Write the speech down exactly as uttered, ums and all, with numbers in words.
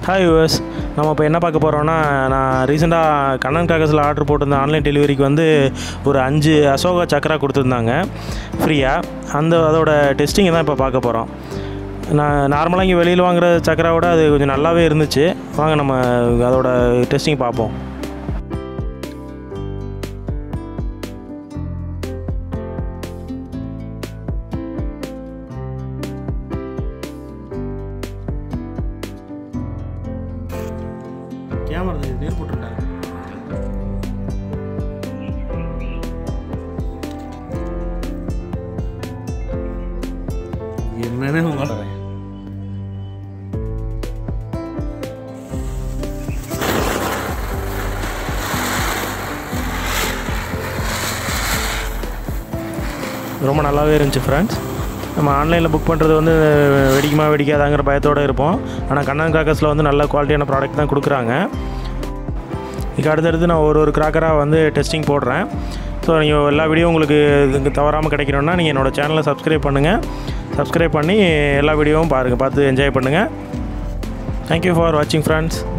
Hi US, நம்ம இப்போ என்ன பார்க்க போகிறோன்னா, நான் ரீசெண்டாக கண்ணன் கிராக்கர்ஸில் ஆர்டர் போட்டிருந்த ஆன்லைன் டெலிவரிக்கு வந்து ஒரு அஞ்சு அசோகா சக்கரா கொடுத்துருந்தாங்க ஃப்ரீயாக. அந்த அதோட டெஸ்டிங்கை தான் இப்போ பார்க்க போகிறோம். நான் நார்மலாக இங்கே வெளியில் வாங்குகிற சக்கராவோட அது கொஞ்சம் நல்லாவே இருந்துச்சு. வாங்க நம்ம அதோட டெஸ்டிங் பார்ப்போம். கேமரா நீர் போட்டுருந்தாங்க. என்னன்னு உங்களோட ரொம்ப நல்லாவே இருந்துச்சு ஃப்ரெண்ட்ஸ். நம்ம ஆன்லைனில் புக் பண்ணுறது வந்து வெடிக்குமா வெடிக்காதாங்கிற பயத்தோடு இருப்போம். ஆனால் கண்ணன் கிராக்கர்ஸில் வந்து நல்ல குவாலிட்டியான ப்ராடக்ட் தான் கொடுக்குறாங்க. இதுக்கு அடுத்தடுத்து நான் ஒரு ஒரு கிராக்கராக வந்து டெஸ்டிங் போடுறேன். ஸோ நீங்கள் எல்லா வீடியோ உங்களுக்கு தவறாமல் கிடைக்கணுன்னா நீங்கள் என்னோடய சேனலை சப்ஸ்கிரைப் பண்ணுங்கள். சப்ஸ்கிரைப் பண்ணி எல்லா வீடியோவும் பாருங்கள், பார்த்து என்ஜாய் பண்ணுங்கள். தேங்க்யூ ஃபார் வாட்சிங் ஃப்ரெண்ட்ஸ்.